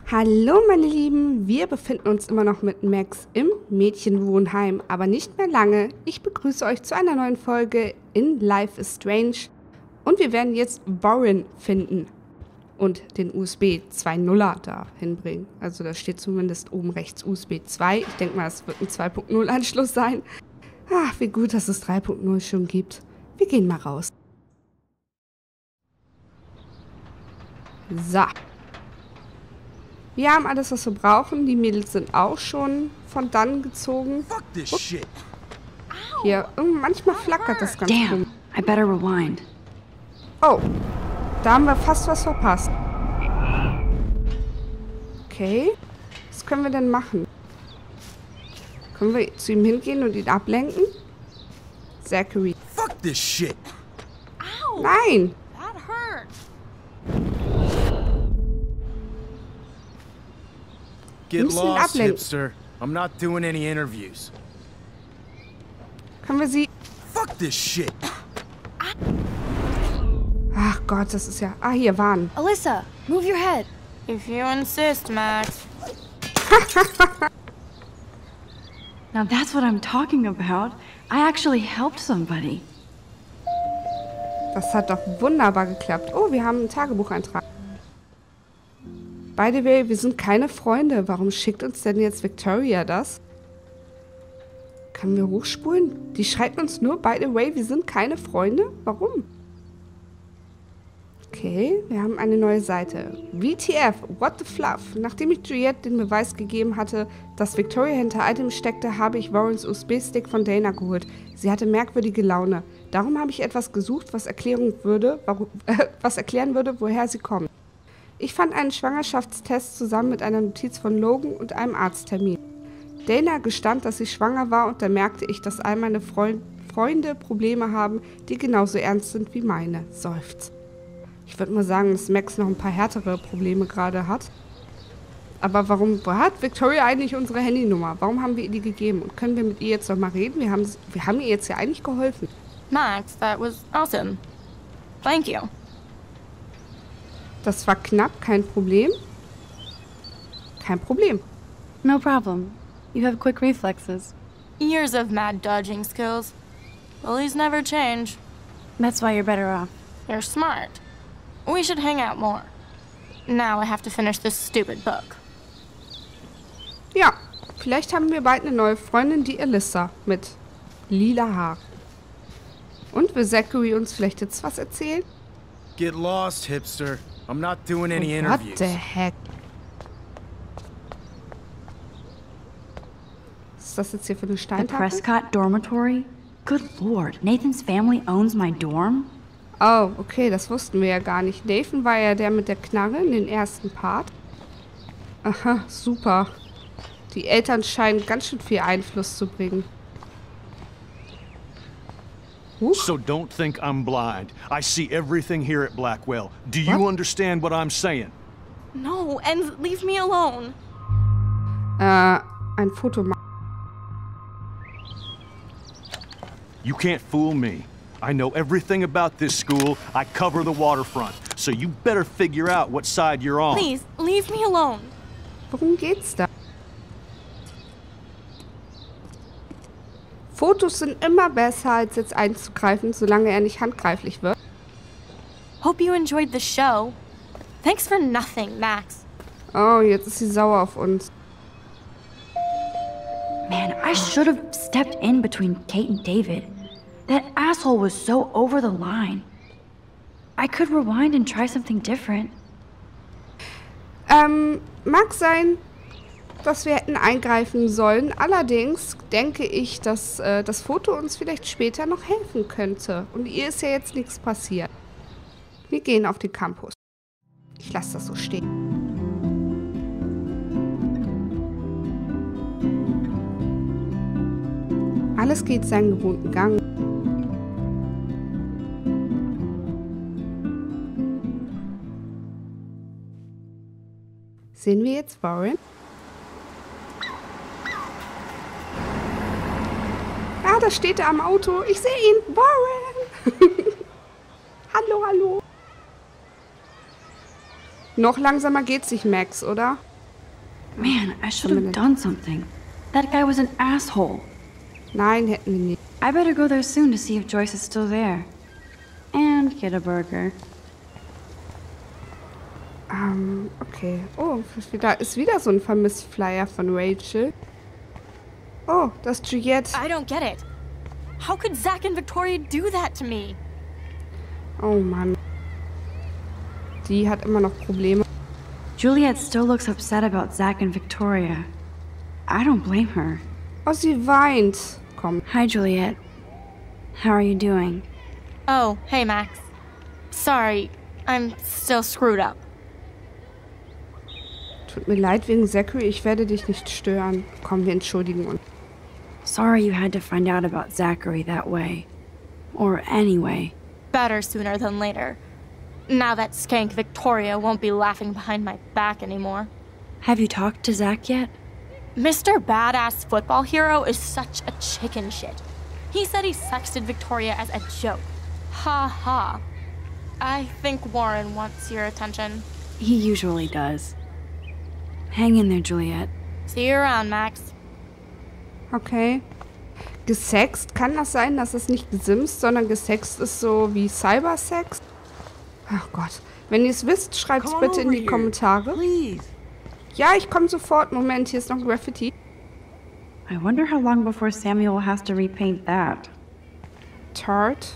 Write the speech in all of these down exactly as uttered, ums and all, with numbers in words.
Hallo meine Lieben, wir befinden uns immer noch mit Max im Mädchenwohnheim, aber nicht mehr lange. Ich begrüße euch zu einer neuen Folge in Life is Strange und wir werden jetzt Warren finden und den U S B zwei Punkt null da hinbringen. Also da steht zumindest oben rechts U S B zwei. Ich denke mal, das wird ein zwei Punkt null Anschluss sein. Ach, wie gut, dass es drei Punkt null schon gibt. Wir gehen mal raus. So. Wir haben alles, was wir brauchen. Die Mädels sind auch schon von dann gezogen. Ups. Hier, manchmal flackert das ganz Damn, komisch. I better rewind. Oh, da haben wir fast was verpasst. Okay, was können wir denn machen? Können wir zu ihm hingehen und ihn ablenken? Zachary. Fuck this shit. Ow! Nein! That hurt. Get müssen ihn lost, ablenken. hipster. I'm not doing any interviews. Können wir sie... Fuck this shit. Ach Gott, das ist ja... Ah, hier waren. Alyssa, move your head. If you insist, Max. Now that's what I'm talking about. I actually helped somebody. Das hat doch wunderbar geklappt. Oh, wir haben einen Tagebucheintrag. By the way, wir sind keine Freunde. Warum schickt uns denn jetzt Victoria das? Können wir hochspulen? Die schreibt uns nur, by the way, wir sind keine Freunde? Warum? Okay, wir haben eine neue Seite. W T F, what the fluff? Nachdem ich Juliette den Beweis gegeben hatte, dass Victoria hinter all dem steckte, habe ich Warrens U S B-Stick von Dana geholt. Sie hatte merkwürdige Laune. Darum habe ich etwas gesucht, was, Erklärung würde, warum, äh, was erklären würde, woher sie kommt. Ich fand einen Schwangerschaftstest zusammen mit einer Notiz von Logan und einem Arzttermin. Dana gestand, dass sie schwanger war und da merkte ich, dass all meine Freund Freunde Probleme haben, die genauso ernst sind wie meine. Seufzt. Ich würde mal sagen, dass Max noch ein paar härtere Probleme gerade hat. Aber warum wo hat Victoria eigentlich unsere Handynummer? Warum haben wir ihr die gegeben? Und können wir mit ihr jetzt noch mal reden? Wir haben, wir haben ihr jetzt ja eigentlich geholfen. Max, that was awesome. Thank you. Das war knapp, kein Problem. Kein Problem. No problem. You have quick reflexes. Years of mad dodging skills. Bullies never change. That's why you're better off. You're smart. We should hang out more. Now I have to finish this stupid book. Ja, vielleicht haben wir bald eine neue Freundin, die Alyssa, mit lila Haaren. Und will Zachary uns vielleicht jetzt was erzählen? Get lost, hipster. I'm not doing any Oh, what interviews. the heck? Was ist das jetzt hier für eine The Steintafel? Prescott Dormitory? Good lord, Nathan's family owns my dorm? Oh, okay, das wussten wir ja gar nicht. Nathan war ja der mit der Knarre in den ersten Part. Aha, super. Die Eltern scheinen ganz schön viel Einfluss zu bringen. Huch. So don't think I'm blind. I see everything here at Blackwell. Do you What? understand what I'm saying? No, and leave me alone. Äh, ein Foto machen. You can't fool me. I know everything about this school. I cover the waterfront. So you better figure out what side you're on. Please, leave me alone. Worum geht's da? Fotos sind immer besser, als jetzt einzugreifen, solange er nicht handgreiflich wird. Hope you enjoyed the show. Thanks for nothing, Max. Oh, jetzt ist sie sauer auf uns. Man, I should have stepped in between Kate and David. That asshole was so over the line. I could rewind and try something different. Ähm, mag sein, dass wir hätten eingreifen sollen. Allerdings denke ich, dass äh, das Foto uns vielleicht später noch helfen könnte. Und ihr ist ja jetzt nichts passiert. Wir gehen auf den Campus. Ich lasse das so stehen. Alles geht seinen gewohnten Gang. Sehen wir jetzt Warren? Ah, da steht er am Auto. Ich sehe ihn. Warren! hallo, hallo. Noch langsamer geht's nicht, Max, oder? Man, I should have done something. That guy was an asshole. Nein, hätten wir nicht. I better go there soon to see if Joyce is still there. And get a burger. Ähm, okay. Oh, da ist wieder so ein Vermisst-Flyer von Rachel. Oh, das ist Juliette. I don't get it. How could Zach and Victoria do that to me? Oh Mann. Die hat immer noch Probleme. Juliet still looks upset about Zach and Victoria. I don't blame her. Oh, sie weint. Komm. Hi, Juliet. How are you doing? Oh, hey, Max. Sorry, I'm still screwed up. Tut mir leid wegen Zachary, ich werde dich nicht stören. Komm, wir entschuldigen uns. Sorry you had to find out about Zachary that way. Or anyway. Better sooner than later. Now that skank Victoria won't be laughing behind my back anymore. Have you talked to Zach yet? Mister Badass Football Hero is such a chicken shit. He said he sexted Victoria as a joke. Ha ha. I think Warren wants your attention. He usually does. Hang in there, Juliet. See you around, Max. Okay. Gesext? Kann das sein, dass es nicht gesimst, sondern gesext ist so wie Cybersex? Ach Gott. Wenn ihr es wisst, schreibt es bitte in die Kommentare. Ja, ich komme sofort. Moment, hier ist noch Graffiti. I wonder how long before Samuel has to repaint that. Tart.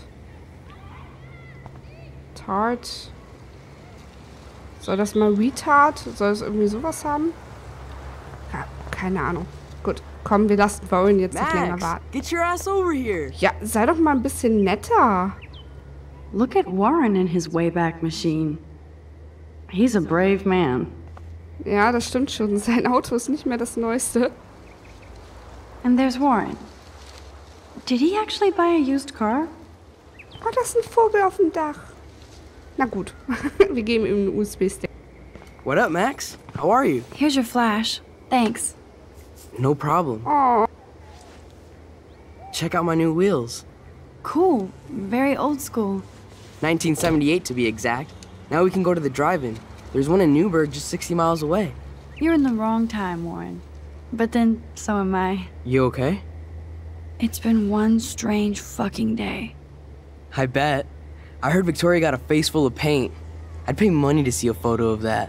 Tart. Soll das mal Retard? Soll es irgendwie sowas haben? Ja, keine Ahnung. Gut, komm, wir lassen Warren jetzt nicht länger warten. Get your ass over here. Ja, sei doch mal ein bisschen netter. Look at Warren in his Wayback Machine. He's a brave man. Ja, das stimmt schon. Sein Auto ist nicht mehr das Neueste. And there's Warren. Did he actually buy a used car? Oh, das ist ein Vogel auf dem Dach. Na gut, wir geben ihm einen U S B-Stick. What up, Max? How are you? Here's your flash. Thanks. No problem. Oh, Check out my new wheels. Cool. Very old school. nineteen seventy-eight to be exact. Now we can go to the drive-in. There's one in Newburgh just sixty miles away. You're in the wrong time, Warren. But then, so am I. You okay? It's been one strange fucking day. I bet. I heard Victoria got a face full of paint. I'd pay money to see a photo of that.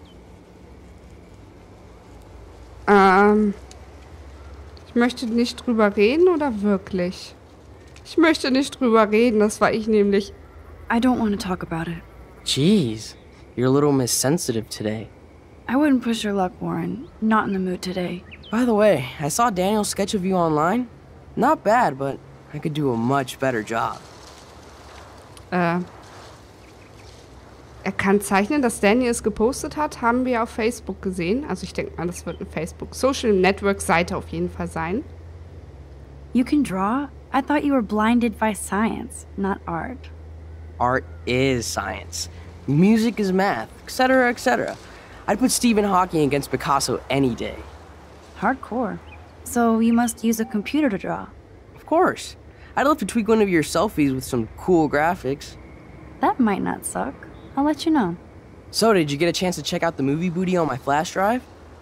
Ähm, ich möchte nicht drüber reden oder wirklich? Ich möchte nicht drüber reden, das war ich nämlich. I don't want to talk about it. Jeez, you're a little Miss Sensitive today. I wouldn't push your luck, Warren. Not in the mood today. By the way, I saw Daniel's sketch of you online. Not bad, but I could do a much better job. Äh, er kann zeichnen, dass Daniel es gepostet hat, haben wir auf Facebook gesehen. Also ich denke mal, das wird eine Facebook-Social-Network-Seite auf jeden Fall sein. You can draw? I thought you were blinded by science, not art. Art is science. Music is math, et cetera, et cetera. I'd put Stephen Hawking against Picasso any day. Hardcore. So you must use a computer to draw. Of course. I'd love to tweak one of your selfies with some cool graphics. That might not suck. I'll let you know. So, did you get a chance to check out the movie booty on my flash drive?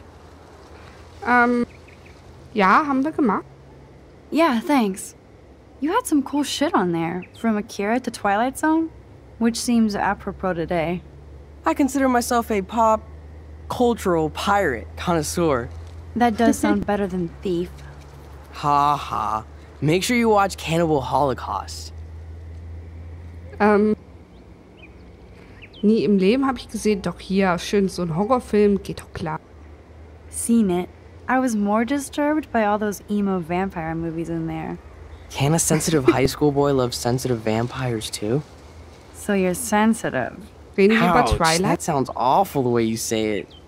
Ähm, ja, haben wir gemacht. Yeah, thanks. You had some cool shit on there, from Akira to Twilight Zone, which seems apropos today. I consider myself a pop cultural pirate connoisseur. That does sound better than thief. Ha ha. Make sure you watch Cannibal Holocaust. Ähm, nie im Leben habe ich gesehen, doch hier, schön so ein Horrorfilm, geht doch klar. Seen it. I was more disturbed by all those emo vampire movies in there. Can a sensitive high school boy love sensitive vampires too? So you're sensitive. Reden wir über Ouch, Twilight? that sounds awful the way you say it.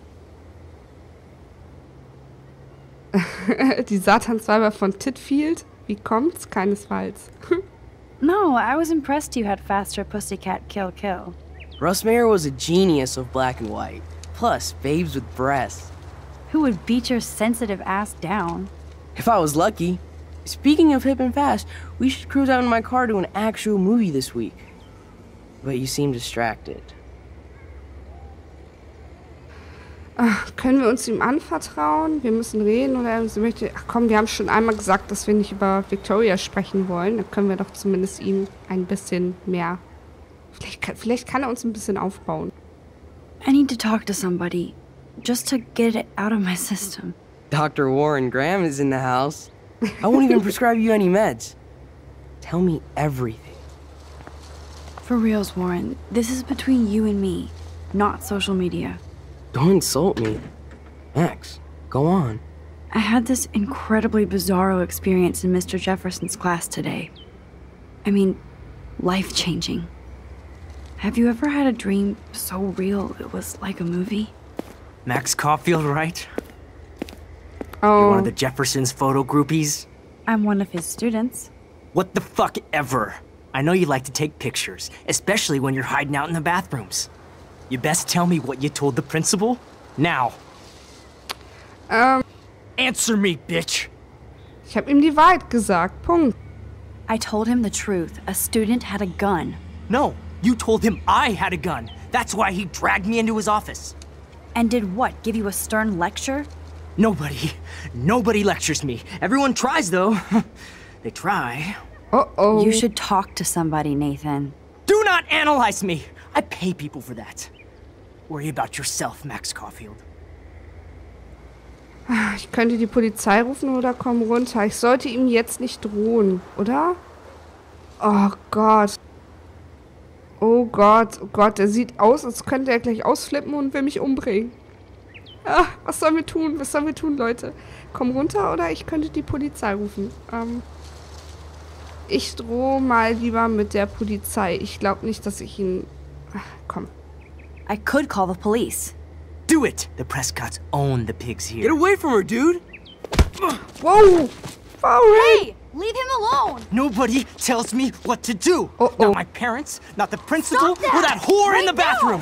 Die Satansweiber von Titfield? Wie kommt's? Keinesfalls. No, I was impressed you had faster Pussycat Kill Kill. Russ Meyer was a genius of black and white. Plus, babes with breasts. Who would beat your sensitive ass down? If I was lucky. Speaking of hip and fast, we should cruise out in my car to an actual movie this week. But you seem distracted. Ach, können wir uns ihm anvertrauen? Wir müssen reden oder sie möchte... Ach komm, wir haben schon einmal gesagt, dass wir nicht über Victoria sprechen wollen. Dann können wir doch zumindest ihm ein bisschen mehr... Vielleicht kann, vielleicht kann er uns ein bisschen aufbauen. I need to talk to somebody, just to get it out of my system. Doctor Warren Graham is in the house. I won't even prescribe you any meds. Tell me everything. For reals, Warren, this is between you and me, not social media. Don't insult me. Max, go on. I had this incredibly bizarro experience in Mister Jefferson's class today. I mean, life-changing. Have you ever had a dream so real it was like a movie? Max Caulfield, right? Oh. You're one of the Jefferson's photo groupies? I'm one of his students. What the fuck ever? I know you like to take pictures, especially when you're hiding out in the bathrooms. You best tell me what you told the principal? Now. Ähm, Answer me, bitch! ich habe ihm die Wahrheit gesagt. Punkt. I told him the truth. A student had a gun. No, you told him I had a gun. That's why he dragged me into his office. And did what? Give you a stern lecture? Nobody, nobody lectures me. Everyone tries, though. They try. Uh-oh. You should talk to somebody, Nathan. Do not analyze me! I pay people for that. Worry about yourself, Max Caulfield. Ich könnte die Polizei rufen oder komm runter. Ich sollte ihm jetzt nicht drohen, oder? Oh Gott. Oh Gott, oh Gott. Er sieht aus, als könnte er gleich ausflippen und will mich umbringen. Ah, was sollen wir tun? Was sollen wir tun, Leute? Komm runter oder ich könnte die Polizei rufen. Ähm, ich drohe mal lieber mit der Polizei. Ich glaube nicht, dass ich ihn... Ach, komm. I could call the police. Do it! The Prescotts own the pigs here. Get away from her, dude! Wow! Wow! Hey, leave him alone. Nobody tells me what to do. Uh-oh. Not my parents, not the principal, Stop that! or that whore Right in the bathroom.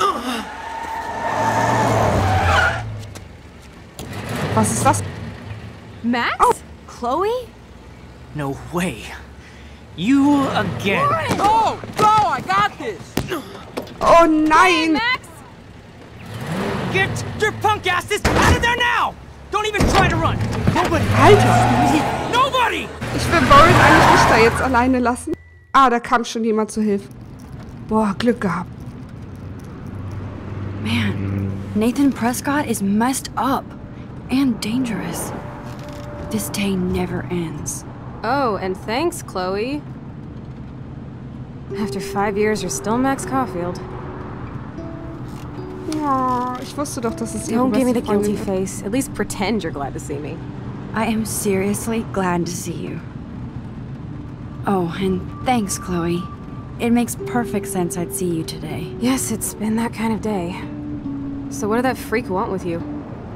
Was ist das? Max? Oh. Chloe? No way. You again. Oh, go! I got this! Oh Hey, nein! Max? Get your punk asses out of there now! Don't even try to run. Nobody. Alter! Nobody. Ich will Warren eigentlich nicht da jetzt alleine lassen. Ah, da kam schon jemand zu Hilfe. Boah, Glück gehabt. Man, Nathan Prescott is messed up. And dangerous. This day never ends. Oh, and thanks, Chloe. After five years, you're still Max Caulfield. Oh, ich wusste doch, dass es ihre Don't give me the beste Freundin guilty face. At least pretend you're glad to see me. I am seriously glad to see you. Oh, and thanks, Chloe. It makes perfect sense I'd see you today. Yes, it's been that kind of day. So what did that freak want with you?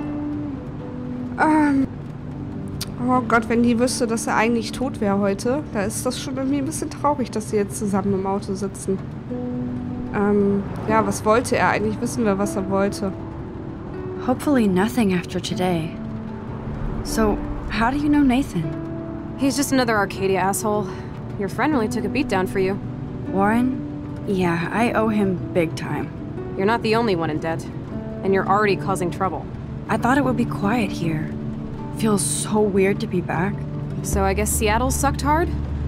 Ähm. Oh Gott, wenn die wüsste, dass er eigentlich tot wäre heute, da ist das schon irgendwie ein bisschen traurig, dass sie jetzt zusammen im Auto sitzen. Ähm, ja, was wollte er eigentlich? Wissen wir, was er wollte. Hopefully nothing after today. So, how do you know Nathan? He's just another Arcadia asshole. Your friend really took a beat down for you. Warren? Yeah, I owe him big time. You're not the only one in debt. And you're already causing trouble. I thought it would be quiet here. Feels so weird to be back. So I guess Seattle sucked hard?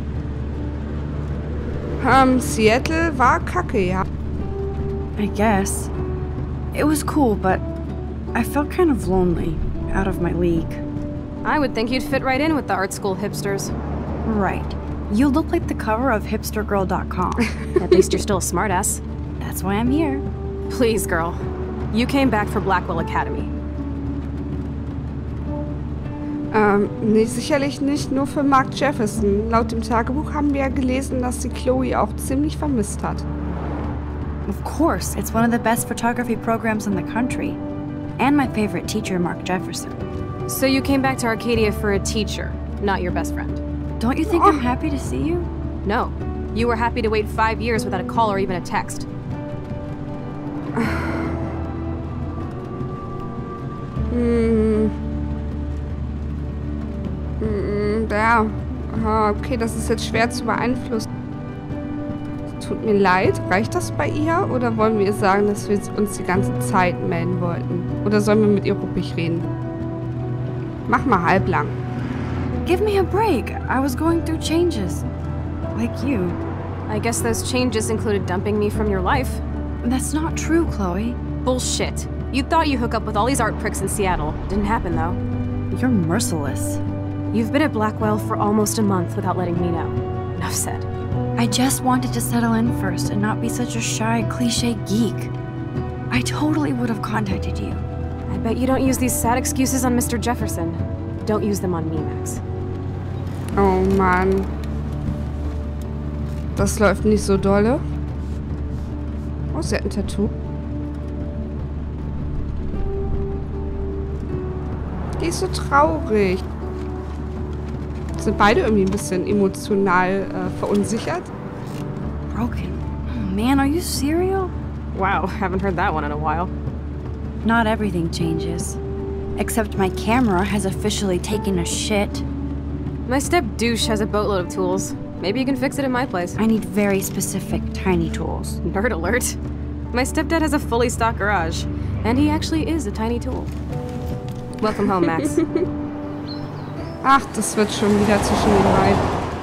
Ähm, Seattle war kacke, ja. I guess. It was cool, but I felt kind of lonely, out of my league. I would think you'd fit right in with the art school hipsters. Right. You look like the cover of hipster girl dot com. At least you're still a smartass. That's why I'm here. Please, girl. You came back for Blackwell Academy. Ähm, nee, sicherlich nicht nur für Mark Jefferson. Laut dem Tagebuch haben wir ja gelesen, dass sie Chloe auch ziemlich vermisst hat. Of course, it's one of the best photography programs in the country. And my favorite teacher, Mark Jefferson. So you came back to Arcadia for a teacher, not your best friend. Don't you think I'm happy to see you? No. You were happy to wait five years without a call or even a text. Hm. Hm, ja. Aha, okay, das ist jetzt schwer zu beeinflussen. Tut mir leid. Reicht das bei ihr? Oder wollen wir ihr sagen, dass wir uns die ganze Zeit melden wollten? Oder sollen wir mit ihr ruppig reden? Mach mal halblang. Give me a break. I was going through changes. Like you. I guess those changes included dumping me from your life. That's not true, Chloe. Bullshit. You thought you hook up with all these art pricks in Seattle. Didn't happen, though. You're merciless. You've been at Blackwell for almost a month without letting me know. Enough said. I just wanted to settle in first and not be such a shy, cliche geek. I totally would have contacted you. I bet you don't use these sad excuses on Mister Jefferson. Don't use them on me, Max. Oh Mann. Das läuft nicht so dolle. Oh, sie hat ein Tattoo. Die ist so traurig. Sind beide irgendwie ein bisschen emotional äh, verunsichert. Broken. Oh man, are you serial? Wow, haven't heard that one in a while. Not everything changes. Except my camera has officially taken a shit. My step douche has a boatload of tools. Maybe you can fix it in my place. I need very specific tiny tools. Nerd alert. My stepdad has a fully stocked garage, and he actually is a tiny tool. Welcome home, Max. Ach, das wird schon wieder zwischen den beiden.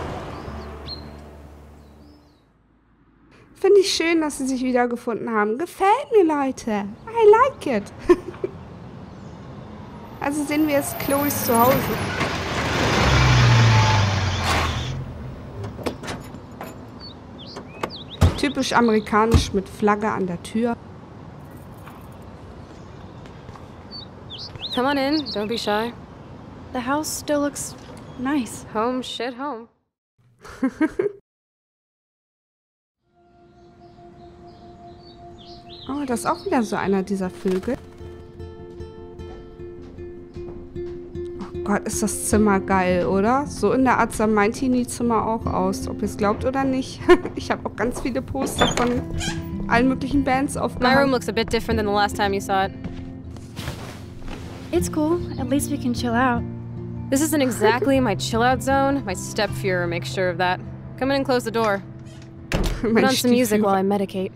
Finde ich schön, dass sie sich wiedergefunden haben. Gefällt mir, Leute. I like it. Also sehen wir jetzt Chloes Zuhause. Typisch amerikanisch mit Flagge an der Tür. Come on in, don't be shy. The house still looks nice. Home, shit, home. Oh, das ist auch wieder so einer dieser Vögel. Oh Gott, ist das Zimmer geil, oder? So in der Art sah mein Teenie-Zimmer auch aus. Ob ihr es glaubt oder nicht. Ich habe auch ganz viele Poster von allen möglichen Bands My room aufgehangen. looks a bit different than the last time you saw it. It's cool. At least we can chill out. This isn't exactly my chill-out zone. My step-Führer makes sure of that. Come in and close the door. Put Mein on some music Stiefführer. while I medicate.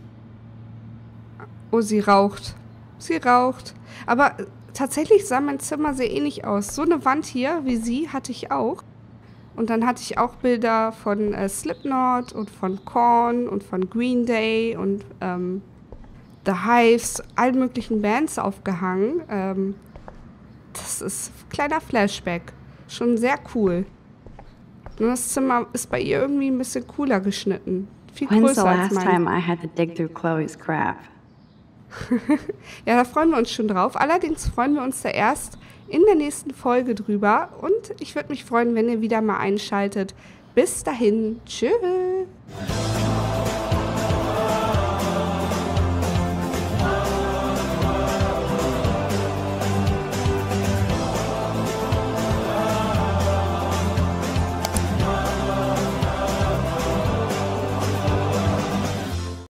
Oh, sie raucht. Sie raucht. Aber äh, tatsächlich sah mein Zimmer sehr ähnlich aus. So eine Wand hier, wie sie, hatte ich auch. Und dann hatte ich auch Bilder von äh, Slipknot und von Korn und von Green Day und ähm, The Hives, allen möglichen Bands aufgehangen. Ähm, das ist ein kleiner Flashback. Schon sehr cool. Nur das Zimmer ist bei ihr irgendwie ein bisschen cooler geschnitten. Viel When's the größer als last mein. time I had to dig through Chloe's crap? Ja, da freuen wir uns schon drauf. Allerdings freuen wir uns da erst in der nächsten Folge drüber. Und ich würde mich freuen, wenn ihr wieder mal einschaltet. Bis dahin. Tschüss.